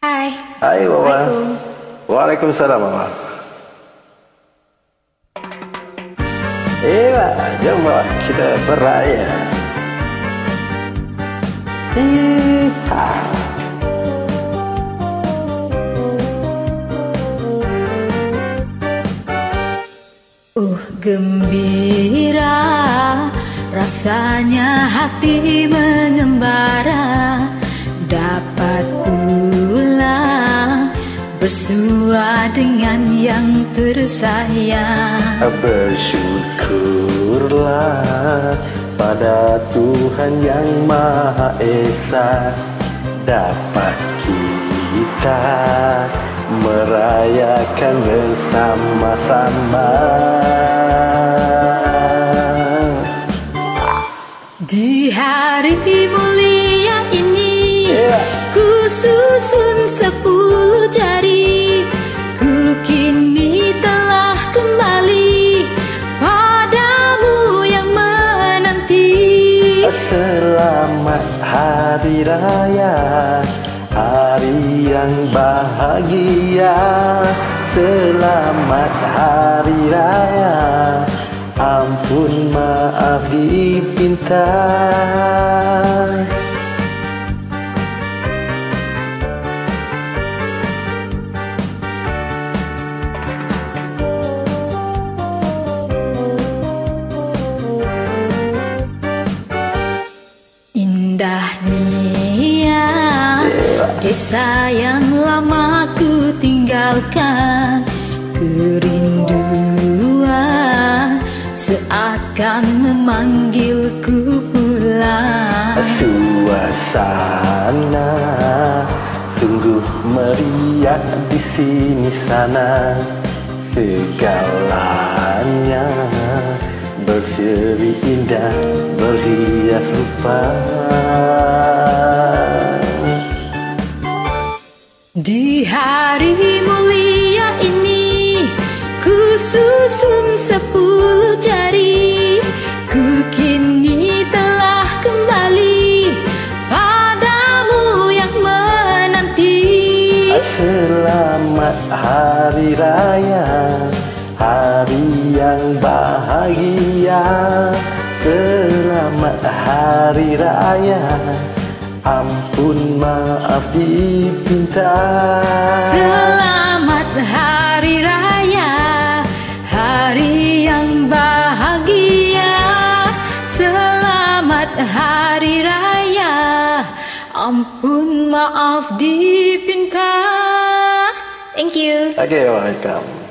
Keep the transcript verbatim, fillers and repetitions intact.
Hai. Hai Mama. Waalaikumsalam Mama. Eh Pak, jom Pak, kita beraya. Hiha. Uh, gembira rasanya hati mengembara, dapat pula bersua dengan yang tersayang. Bersyukurlah pada Tuhan yang Maha Esa, dapat kita merayakan bersama-sama. Di hari mulia ini, yeah. ku susun sepuluh jari, ku kini telah kembali padamu yang menanti. Selamat Hari Raya, hari yang bahagia. Selamat Hari Raya, ampun maaf dipinta. Indah nia desa yang lama ku tinggalkan, kerinduan seakan memanggilku pulang. Suasana sungguh meriah di sini sana, segalanya berseri indah, berhias rupa. Di hari mulia ini, ku susun sepuluh jari, ku kini telah kembali padamu yang menanti. Selamat Hari Raya, hari yang bahagia. Selamat Hari Raya, ampun maaf dipinta. Selamat Hari Raya, hari yang bahagia. Selamat Hari Raya, ampun maaf dipinta. Thank you. Okay, welcome.